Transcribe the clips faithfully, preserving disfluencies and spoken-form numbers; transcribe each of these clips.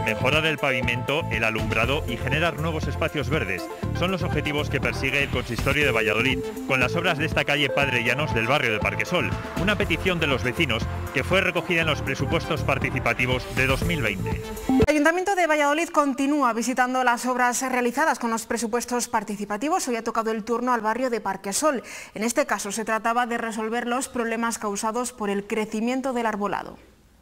Mejorar el pavimento, el alumbrado y generar nuevos espacios verdes son los objetivos que persigue el Consistorio de Valladolid con las obras de esta calle Padre Llanos del barrio de Parquesol, una petición de los vecinos que fue recogida en los presupuestos participativos de dos mil veinte. El Ayuntamiento de Valladolid continúa visitando las obras realizadas con los presupuestos participativos. Hoy ha tocado el turno al barrio de Parquesol. En este caso se trataba de resolver los problemas causados por el crecimiento del arbolado.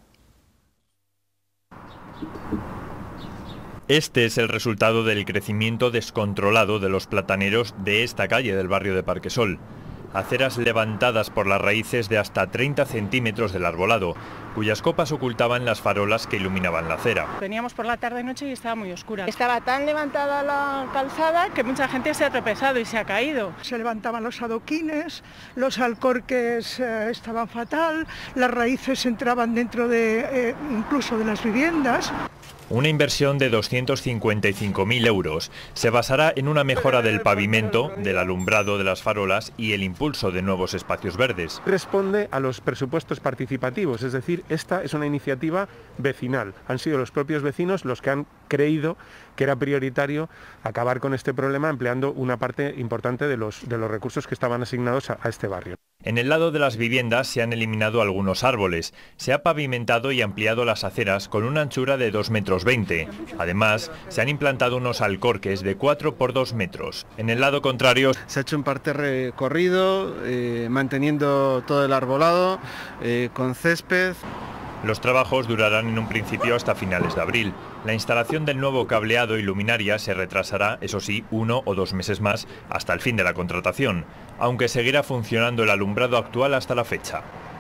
Este es el resultado del crecimiento descontrolado de los plataneros de esta calle del barrio de Parquesol. Aceras levantadas por las raíces de hasta treinta centímetros del arbolado, cuyas copas ocultaban las farolas que iluminaban la acera. Veníamos por la tarde-noche y estaba muy oscura. Estaba tan levantada la calzada que mucha gente se ha tropezado y se ha caído. Se levantaban los adoquines, los alcorques eh, estaban fatal, las raíces entraban dentro de eh, incluso de las viviendas. Una inversión de doscientos cincuenta y cinco mil euros se basará en una mejora del pavimento, del alumbrado de las farolas y el impulso de nuevos espacios verdes. Responde a los presupuestos participativos, es decir, esta es una iniciativa vecinal. Han sido los propios vecinos los que han creído que era prioritario acabar con este problema empleando una parte importante de los, de los recursos que estaban asignados a, a este barrio. En el lado de las viviendas se han eliminado algunos árboles, se ha pavimentado y ampliado las aceras con una anchura de dos metros veinte. Además, se han implantado unos alcorques de cuatro por dos metros. En el lado contrario, se ha hecho un parterre corrido, eh, manteniendo todo el arbolado, eh, con césped. Los trabajos durarán en un principio hasta finales de abril. La instalación del nuevo cableado y luminaria se retrasará, eso sí, uno o dos meses más hasta el fin de la contratación, aunque seguirá funcionando el alumbrado actual hasta la fecha.